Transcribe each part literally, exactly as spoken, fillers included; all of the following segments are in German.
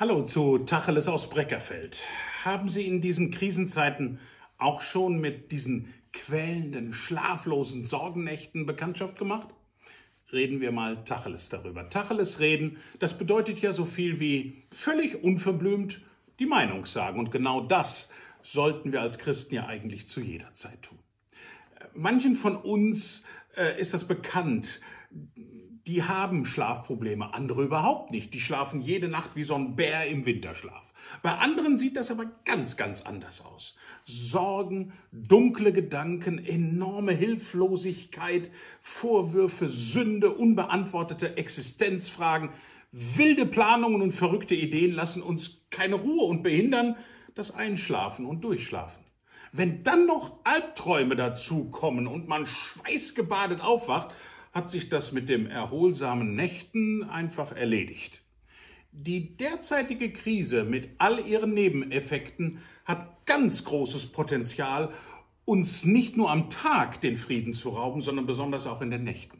Hallo zu Tacheles aus Breckerfeld. Haben Sie in diesen Krisenzeiten auch schon mit diesen quälenden, schlaflosen Sorgennächten Bekanntschaft gemacht? Reden wir mal Tacheles darüber. Tacheles reden, das bedeutet ja so viel wie völlig unverblümt die Meinung sagen. Und genau das sollten wir als Christen ja eigentlich zu jeder Zeit tun. Manchen von uns äh, ist das bekannt. Die haben Schlafprobleme, andere überhaupt nicht. Die schlafen jede Nacht wie so ein Bär im Winterschlaf. Bei anderen sieht das aber ganz, ganz anders aus. Sorgen, dunkle Gedanken, enorme Hilflosigkeit, Vorwürfe, Sünde, unbeantwortete Existenzfragen, wilde Planungen und verrückte Ideen lassen uns keine Ruhe und behindern das Einschlafen und Durchschlafen. Wenn dann noch Albträume dazukommen und man schweißgebadet aufwacht, hat sich das mit dem erholsamen Nächten einfach erledigt. Die derzeitige Krise mit all ihren Nebeneffekten hat ganz großes Potenzial, uns nicht nur am Tag den Frieden zu rauben, sondern besonders auch in den Nächten.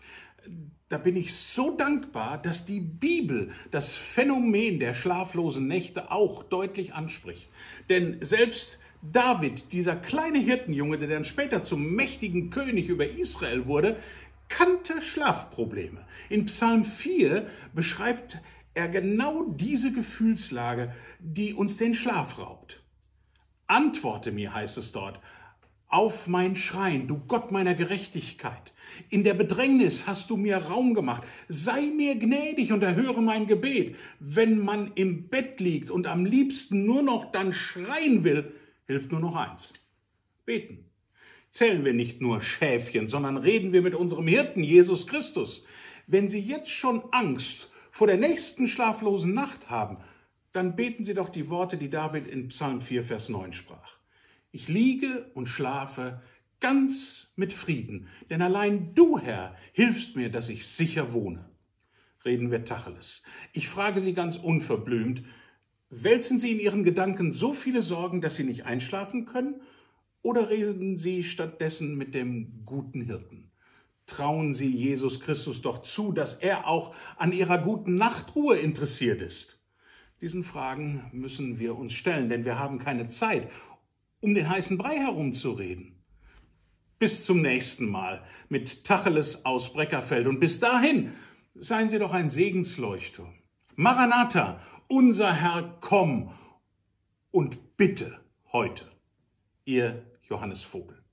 Da bin ich so dankbar, dass die Bibel das Phänomen der schlaflosen Nächte auch deutlich anspricht. Denn selbst David, dieser kleine Hirtenjunge, der dann später zum mächtigen König über Israel wurde, kannte Schlafprobleme. In Psalm vier beschreibt er genau diese Gefühlslage, die uns den Schlaf raubt. Antworte mir, heißt es dort, auf mein Schreien, du Gott meiner Gerechtigkeit. In der Bedrängnis hast du mir Raum gemacht. Sei mir gnädig und erhöre mein Gebet. Wenn man im Bett liegt und am liebsten nur noch dann schreien will, hilft nur noch eins: beten. Zählen wir nicht nur Schäfchen, sondern reden wir mit unserem Hirten Jesus Christus. Wenn Sie jetzt schon Angst vor der nächsten schlaflosen Nacht haben, dann beten Sie doch die Worte, die David in Psalm vier, Vers neun sprach. Ich liege und schlafe ganz mit Frieden, denn allein du, Herr, hilfst mir, dass ich sicher wohne. Reden wir Tacheles. Ich frage Sie ganz unverblümt, wälzen Sie in Ihren Gedanken so viele Sorgen, dass Sie nicht einschlafen können? Oder reden Sie stattdessen mit dem guten Hirten? Trauen Sie Jesus Christus doch zu, dass er auch an Ihrer guten Nachtruhe interessiert ist. Diesen Fragen müssen wir uns stellen, denn wir haben keine Zeit, um den heißen Brei herumzureden. Bis zum nächsten Mal mit Tacheles aus Breckerfeld. Und bis dahin seien Sie doch ein Segensleuchter. Maranatha, unser Herr, komm und bitte heute. Ihr Johannes Vogel.